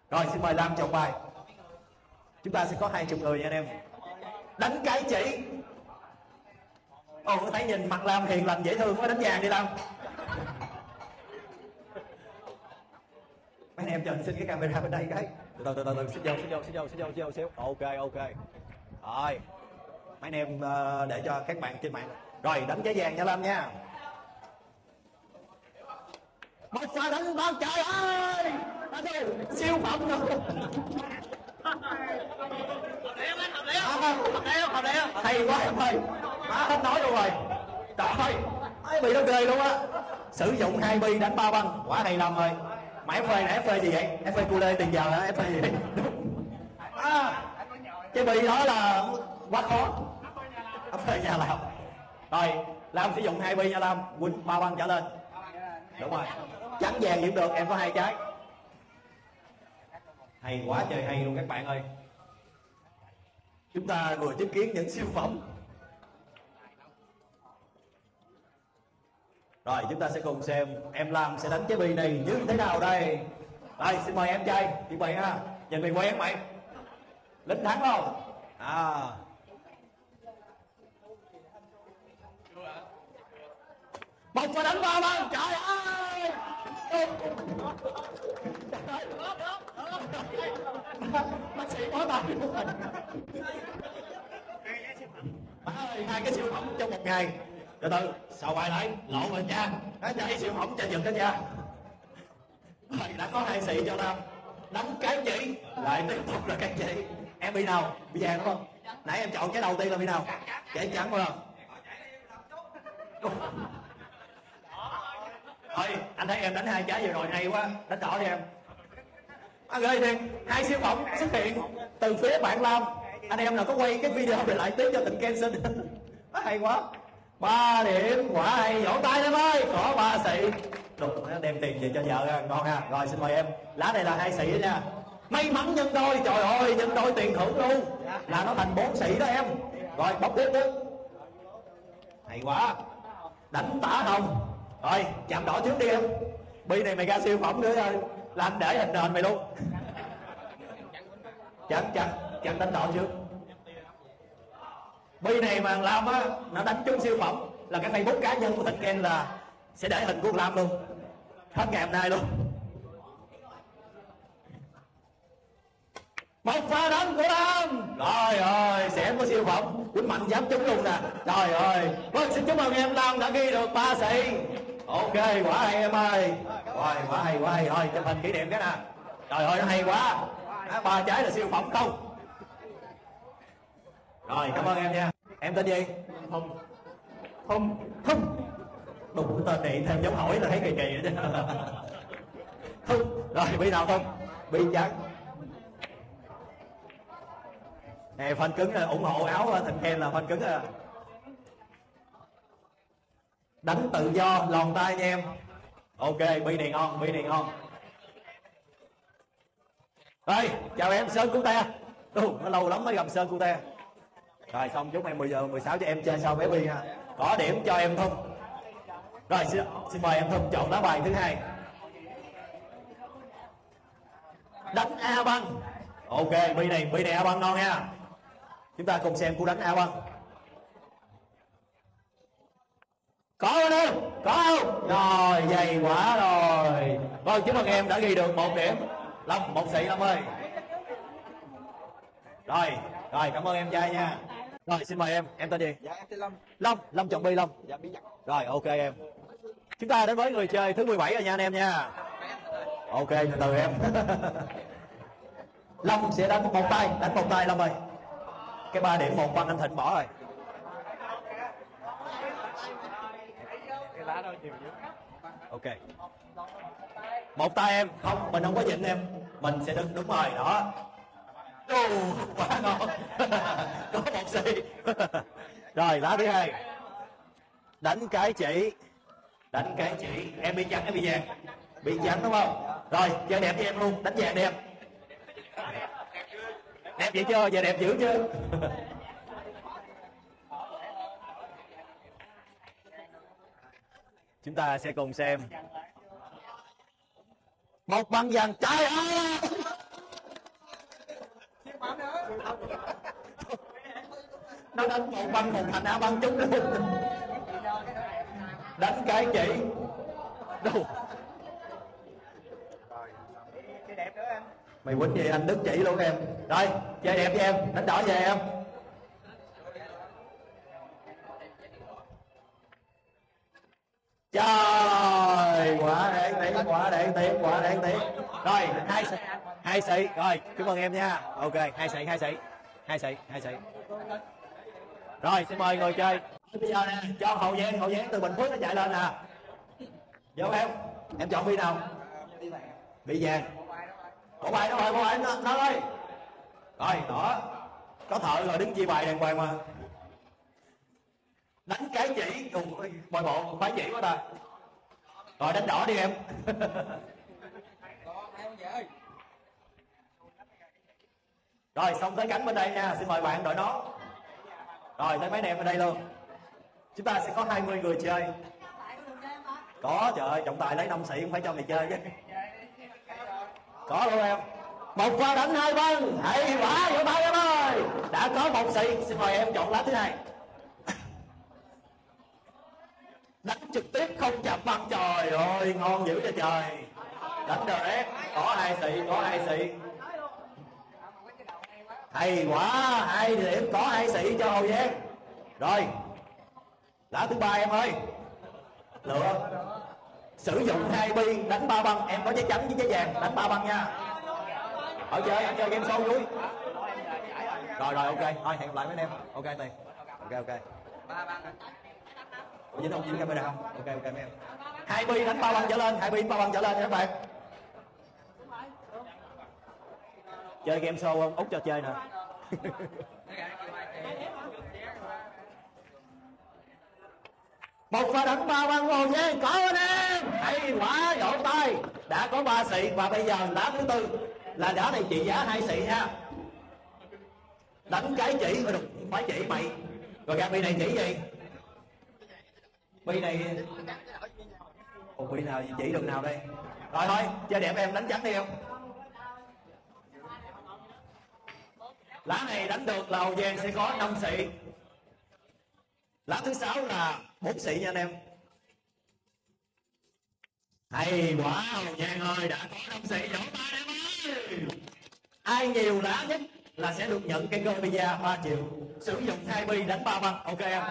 Rồi xin mời Lam chọn bài. Chúng ta sẽ có 20 người nha anh em. Đánh cái chỉ. Ồ, thấy nhìn mặt Lam hiền lành dễ thương quá, đánh vàng đi Lam. Mấy anh em cho anh xin cái camera bên đây cái. Từ xin vô xíu. Ok. Rồi. Mấy anh em để cho các bạn trên mạng. Rồi đánh cái vàng nha Lam nha. Một pha đánh bao trời ơi. Siêu phẩm rồi. Hợp lý. Hay quá em ơi. Hết nói luôn rồi. Trời ơi, ai bị nó ghê luôn á. Sử dụng 2 bi đánh 3 băng, quá hay Lâm ơi. Mà FV gì vậy? FV cu lê tiền giờ hả? FV gì vậy? Cái bi đó là quá khó. FV nhà làm. Rồi, Lam sử dụng 2 bi nha Lam, win 3 băng trở lên. Đúng rồi. Trắng vàng vẫn được, em có 2 trái. Hay quá trời hay luôn các bạn ơi. Chúng ta vừa chứng kiến những siêu phẩm. Rồi chúng ta sẽ cùng xem em Lam sẽ đánh cái bi này như thế nào đây. Rồi xin mời em trai chuẩn bị ha. Nhìn mày quen mày. Lính thắng không? Một pha đánh 3 băng, trời ơi. Bác sĩ bó tay của mình. Má ơi, 2 cái siêu phẩm trong một ngày. Từ từ, sao bài lại, lộn rồi nha. Nó chạy siêu phẩm cho giật đó nha. Rồi, đã có 2 xị cho Lam. Đánh cái chỉ, lại tiếp tục là cái chỉ. Em bị nào? Bị vàng đúng không? Nãy em chọn cái đầu tiên là bị nào? Cái trắng phải không? Thôi, anh thấy em đánh 2 trái vừa rồi hay quá. Đánh đỏ đi em. Ghê thiệt, 2 siêu phẩm xuất hiện từ phía bạn Lam. Anh em nào có quay cái video để lại tiếp cho Tình Ken xin. Hay quá. 3 điểm, quả hay, vỗ tay em ơi. Có 3 xị. Đúng, đem tiền về cho vợ ra, ngon ha. Rồi xin mời em. Lá này là 2 xị đó nha. May mắn nhân đôi, trời ơi, nhân đôi tiền thưởng luôn. Là nó thành 4 xị đó em. Rồi bóc tiếp. Hay quá. Đánh tả hồng. Rồi chạm đỏ trước đi em. Bi này mày ra siêu phẩm nữa thôi. Là anh để hình nền mày luôn. Chặn đánh đỏ trước. Bi này mà Lam á, nó đánh trúng siêu phẩm là cái Facebook cá nhân của Thịnh Ken là sẽ để hình của Lam luôn. Hết ngày hôm nay luôn. Một pha đánh của Lam. Rồi ơi, sẽ có siêu phẩm. Quýnh Mạnh dám trúng luôn nè. Trời ơi. Vâng, xin chúc mừng em Lam đã ghi được 3 xị. Ok, quả hay em ơi. Rồi, quả hay. Rồi, chụp hình kỷ niệm cái nè. Trời ơi, nó hay quá. 3 trái là siêu phẩm không. Rồi, cảm ơn em nha. Em tên gì? Thum. Đúng tên này thêm dấu hỏi là thấy kỳ vậy chứ. Thum. Rồi, bị nào Thum? Bị trắng. Nè, fan cứng ủng hộ áo Thịnh Ken là fan cứng à. Đánh tự do, lòn tay nha em. Ok, bi này ngon. Rồi, chào em Sơn Cute. Nó lâu lắm mới gặp Sơn Cute. Rồi xong chúc em 10 giờ 16 cho em chơi sau bé bi ha. Có điểm cho em Thum. Rồi xin mời em Thum chọn lá bài thứ 2. Đánh A băng. Ok, bi này A băng ngon nha. Chúng ta cùng xem cú đánh A băng. Có không? Có không? Rồi, dày quả rồi. Rồi, chúc mừng em đã ghi được 1 điểm. Lâm, 1 xị Lâm ơi. Rồi, cảm ơn em trai nha. Rồi, xin mời em tên gì? Dạ, em tên Lâm. Lâm chọn bi Lâm. Dạ, bi dặn. Rồi, ok em. Chúng ta đến với người chơi thứ 17 rồi nha anh em nha. Ok, từ em. Lâm sẽ đánh một tay Lâm ơi. Cái 3 điểm 1 băng anh Thịnh bỏ rồi. Cái lá đâu nhiều dữ. Ok. Một tay em. Không, mình không có nhịn em. Mình sẽ đứng đúng rồi, đó. Quá ngon. Có 1 xị. Rồi, lá thứ 2. Đánh cái chỉ. Em bị trắng, em bị vàng. Bị trắng đúng không? Rồi, giờ đẹp với em luôn. Đánh vàng đi em. Đẹp vậy chưa? Giờ đẹp dữ chưa? Chúng ta sẽ cùng xem. Một băng vàng. Trời ơi! Nó đánh một băng một thành A băng trúng luôn. Đánh cái chỉ đâu mày quýnh gì anh đứt chỉ luôn em. Rồi chơi đẹp với em, đánh đỏ về em. Trời, quả đáng tiếc, quả đáng tiếc, quả đáng tiếc. Rồi hai sĩ rồi, cảm ơn em nha. Ok, hai sĩ. Rồi xin mời người chơi. Bây giờ nè, cho Hậu Giang từ Bình Phước nó chạy lên nè. Vô em chọn bi nào? Bi vàng. Bỏ bài nó rồi, nó ơi. Rồi đó, có thợ rồi, đứng chia bài đàng hoàng mà. Đánh cái chỉ, bồi bộ phải chỉ quá ta. Rồi đánh đỏ đi em. Rồi xong tới cánh bên đây nha, xin mời bạn đội nón. Rồi tới mấy anh em bên đây luôn. Chúng ta sẽ có 20 người chơi. Có, trời ơi, trọng tài lấy 5 sĩ cũng phải cho mày chơi chứ. Có luôn em. Một pha đánh 2 băng, hay quá, vỗ tay em ơi. Đã có 1 sĩ, xin mời em chọn lá thứ hai. Đánh trực tiếp không chạm băng, trời ơi, ngon dữ cho trời. Đánh direct, có 2 sĩ. Hay quá, 2 điểm, có 2 sĩ cho Hậu Giang. Rồi, lá thứ ba em ơi. Lựa. Sử dụng 2 bi, đánh 3 băng, em có giấy trắng với giấy vàng, đánh 3 băng nha. Ở chơi, anh chơi game show vui. Rồi, ok, thôi hẹn gặp lại mấy anh em. Ok Tiền. Ok. 3 băng. Ủa dính không, dính camera không? Ok mấy em. 2 bi đánh 3 băng trở lên, 2 bi 3 băng trở lên nha các bạn. Chơi game show không? Út cho chơi nè. Một pha đánh 3 băng Hậu Giang, có anh em. Hay quá, vỗ tay. Đã có 3 sĩ và bây giờ lá thứ tư là đá này trị giá 2 sĩ nha. Đánh cái chỉ, phải chỉ mày. Rồi ra bi này chỉ gì? Bi này bi nào chỉ đường nào đây? Rồi thôi, chơi đẹp em, đánh trắng đi không? Lá này đánh được là Hậu Giang sẽ có 5 sĩ. Lá thứ 6 là 4 sĩ nha anh em. Hay quá Hậu Giang ơi, đã có 5 sĩ, vỗ tay em ơi. Ai nhiều lá nhất là sẽ được nhận cái cơ pizza 3 triệu. Sử dụng 2 bi đánh 3 băng, ok em.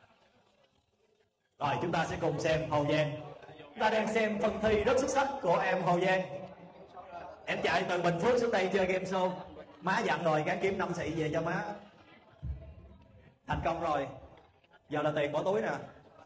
Rồi chúng ta sẽ cùng xem Hậu Giang. Chúng ta đang xem phần thi rất xuất sắc của em Hậu Giang. Em chạy từ Bình Phước xuống đây chơi game show. Má dặn rồi, gắng kiếm 5 sĩ về cho má. Thành công rồi. Giờ là tiền bỏ túi nè.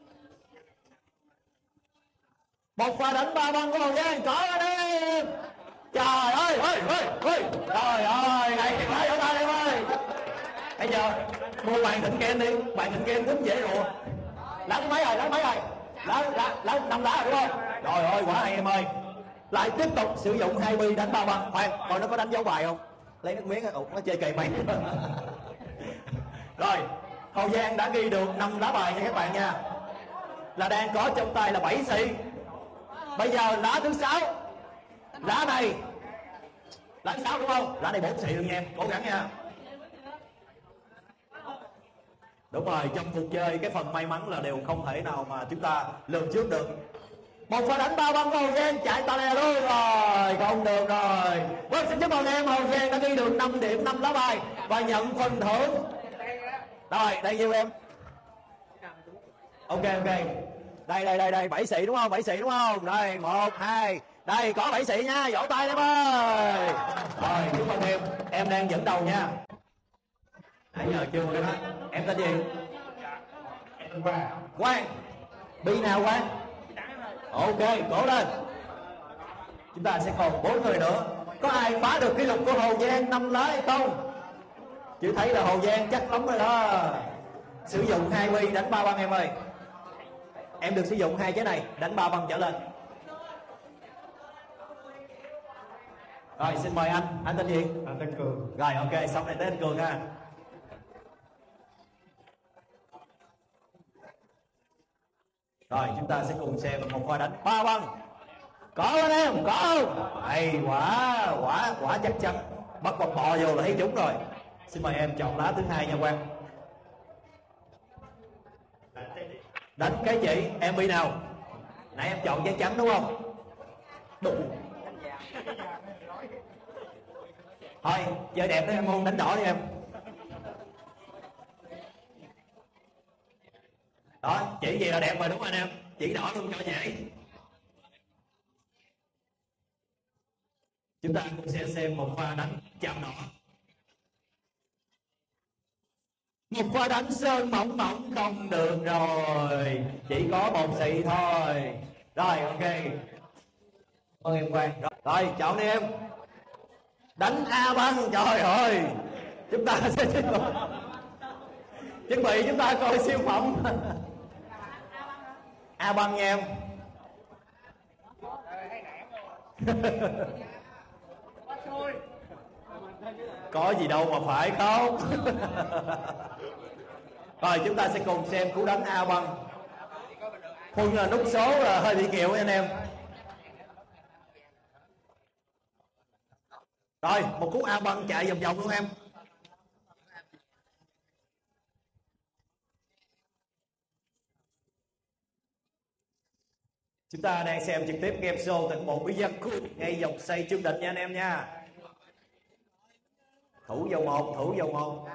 Một pha đánh 3 băng của Hậu Giang, có ở đây. Trời ơi, trời ơi, hay quá, vỗ tay em ơi. Bây giờ mua bàn thịnh ken đi, bàn thịnh ken tính dễ rùa. Lá thứ mấy rồi? Lá 5 lá rồi đúng không? Trời ơi, quả hay em ơi. Lại tiếp tục sử dụng 2 bi đánh 3 băng. Khoan, coi nó có đánh dấu bài không? Lấy nước miếng, nó chơi cày mày. Rồi, Hậu Giang đã ghi được 5 lá bài nha các bạn nha. Là đang có trong tay là 7 sĩ. Bây giờ lá thứ 6. Lá này lá thứ 6 đúng không? Lá này 4 sĩ luôn nha em, cố gắng nha. Đúng rồi, trong cuộc chơi cái phần may mắn là đều không thể nào mà chúng ta lường trước được. Một pha đánh 3 băng của Hậu Giang, chạy tà lè luôn rồi, không được rồi. Vâng, xin chúc mừng em Hậu Giang đã ghi được 5 điểm 5 lá bài và nhận phần thưởng. Rồi, đây nhiêu em? Ok. Đây 7 sĩ đúng không? 7 sĩ đúng không? Đây 1 2. Đây có 7 sĩ nha, vỗ tay em ơi. Rồi, chúc mừng em đang dẫn đầu nha. Nãy giờ chưa cái đó. Em tên gì? Quang. Bi nào Quang? Ok, cố lên. Chúng ta sẽ còn 4 người nữa. Có ai phá được kỷ lục của Hậu Giang 5 lá hay không? Chứ thấy là Hậu Giang chắc lắm rồi đó. Sử dụng 2 bi đánh 3 băng em ơi. Em được sử dụng 2 cái này, đánh 3 băng trở lên. Rồi xin mời anh tên gì? Anh tên Cường. Rồi ok, xong này tới anh Cường ha. Rồi chúng ta sẽ cùng xem một pha đánh 3 băng. Có anh em, có không? Hay quá chắc chắn. Bắt con bò vô là thấy trúng rồi. Xin mời em chọn lá thứ hai nha Quang. Đánh cái chị, em bị nào? Nãy em chọn giấy trắng đúng không? Đúng. Thôi, chơi đẹp đó em không đánh đỏ đi em. Đó, chỉ gì là đẹp rồi đúng không anh em? Chỉ đỏ luôn cho dễ. Chúng ta cũng sẽ xem một pha đánh chạm đỏ. Một pha đánh sơn mỏng mỏng không được rồi. Chỉ có một xị thôi. Rồi, ok. Ơn em Quang. Rồi, chọn đi em. Đánh A băng, trời ơi. Chúng ta sẽ tiếp tục. Chuẩn bị chúng ta coi siêu phẩm. A băng nha em. Có gì đâu mà phải không. Rồi chúng ta sẽ cùng xem cú đánh A băng. Huân là nút số là hơi bị kiệu anh em. Rồi một cú A băng chạy vòng vòng luôn em. Chúng ta đang xem trực tiếp game show tại một bí dân cool ngay dòng xoay Trương Định nha anh em nha. Thủ vào một, thủ vào một.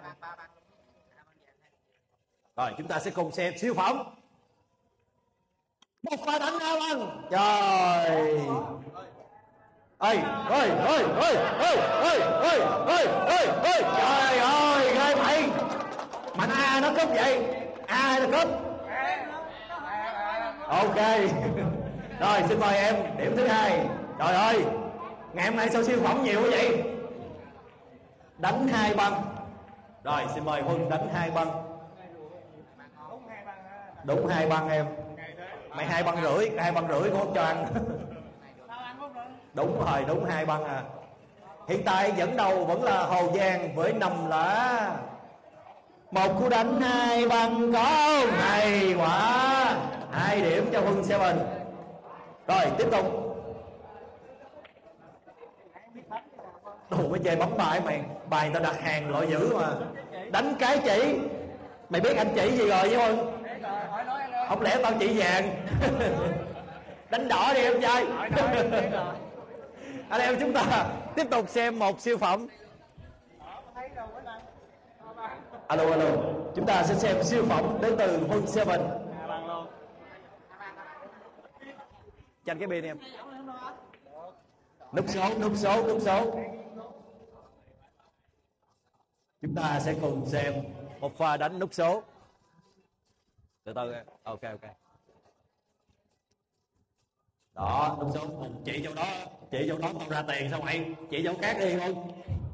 Rồi chúng ta sẽ cùng xem siêu phẩm. Một pha đánh A băng. Trời. Ơi, ơi, ơi, ơi, ơi, ơi, ơi, ơi, ơi, ơi, trời ơi, ghê mày. Mạnh A nó cúp vậy. A nó cúp. Ok. Rồi xin mời em điểm thứ hai. Trời ơi, ngày hôm nay sao siêu phẩm nhiều quá vậy? Đánh 2 băng. Rồi xin mời Huân đánh 2 băng. Đúng 2 băng em. Mày 2 băng rưỡi, 2 băng rưỡi cũng không cho ăn. Đúng rồi, đúng 2 băng à. Hiện tại dẫn đầu vẫn là Hồ Giang với 5 lá. Một cú đánh 2 băng có không? Hay quá. 2 điểm cho Huân Seven. Rồi tiếp tục. Đồ mới chơi bấm bài mày. Bài tao đặt hàng loại dữ mà. Đánh cái chỉ. Mày biết anh chỉ gì rồi với Huân? Không lẽ tao chỉ vàng. Đánh đỏ đi em trai. Anh em chúng ta tiếp tục xem một siêu phẩm. Alo alo. Chúng ta sẽ xem siêu phẩm đến từ Huân Seven. Chanh cái pin em. Nút số, nút số, nút số. Chúng ta sẽ cùng xem một pha đánh nút số. Từ từ em. Ok ok. Đó, nút số. Chị chỗ đó tao ra tiền sao mày? Chị chỗ khác đi không?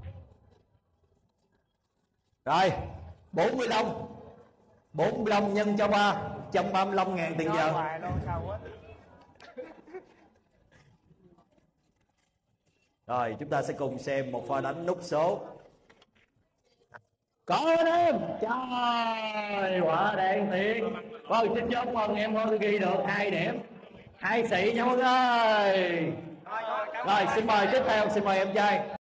Rồi, 45. 45 nhân cho 3, 135.000 tiền giờ. Rồi, chúng ta sẽ cùng xem một pha đánh nút số. Có em. Trời, quả đen thiệt. Vâng, xin chúc mừng em Huân ghi được 2 điểm. 2 xị nha Huân ơi. Rồi, xin mời tiếp theo, xin mời em trai.